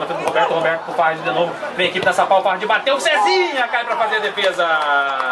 Roberto pro Fardi de novo. Vem aqui pra São Paulo, Fardi bateu, o Cezinha cai pra fazer a defesa.